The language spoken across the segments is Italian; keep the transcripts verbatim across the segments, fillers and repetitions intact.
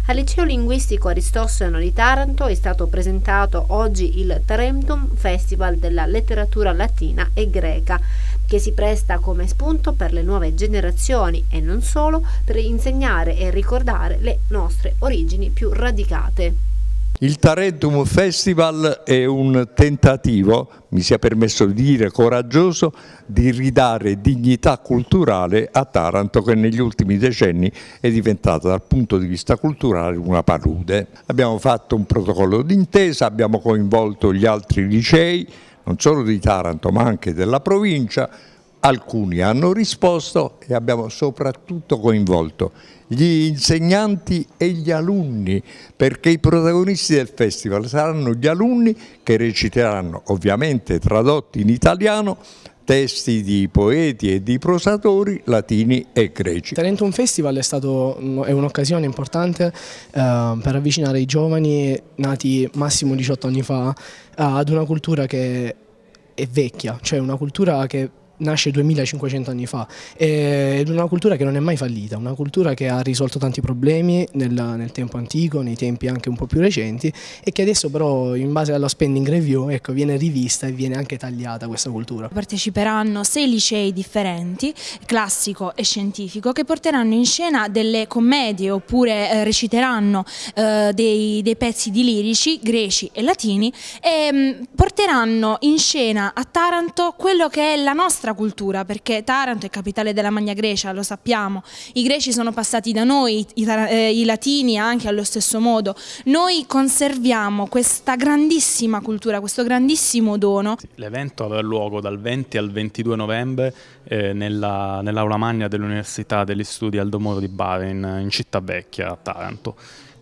Al Liceo Linguistico Aristosteno di Taranto è stato presentato oggi il Tarentum Festival della letteratura latina e greca, che si presta come spunto per le nuove generazioni e non solo per insegnare e ricordare le nostre origini più radicate. Il Tarentum Festival è un tentativo, mi sia permesso di dire coraggioso, di ridare dignità culturale a Taranto, che negli ultimi decenni è diventata dal punto di vista culturale una palude. Abbiamo fatto un protocollo d'intesa, abbiamo coinvolto gli altri licei, non solo di Taranto ma anche della provincia. Alcuni hanno risposto e abbiamo soprattutto coinvolto gli insegnanti e gli alunni, perché i protagonisti del festival saranno gli alunni che reciteranno, ovviamente tradotti in italiano, testi di poeti e di prosatori latini e greci. Il Tarentum Festival è, stato, è un'occasione importante eh, per avvicinare i giovani nati massimo diciotto anni fa ad una cultura che è vecchia, cioè una cultura che nasce duemilacinquecento anni fa, ed è una cultura che non è mai fallita, una cultura che ha risolto tanti problemi nel, nel tempo antico, nei tempi anche un po' più recenti, e che adesso però in base alla spending review ecco, viene rivista e viene anche tagliata questa cultura. Parteciperanno sei licei differenti, classico e scientifico, che porteranno in scena delle commedie oppure eh, reciteranno eh, dei, dei pezzi di lirici greci e latini e mh, porteranno in scena a Taranto quello che è la nostra cultura, perché Taranto è capitale della Magna Grecia, lo sappiamo, i greci sono passati da noi, i, eh, i latini anche allo stesso modo. Noi conserviamo questa grandissima cultura, questo grandissimo dono. L'evento avrà luogo dal venti al ventidue novembre eh, nella, nell'aula magna dell'Università degli Studi Aldo Moro di Bari in, in Città Vecchia, a Taranto.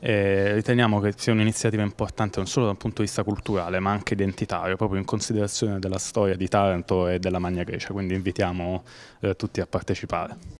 E riteniamo che sia un'iniziativa importante non solo dal punto di vista culturale ma anche identitario, proprio in considerazione della storia di Taranto e della Magna Grecia, quindi invitiamo eh, tutti a partecipare.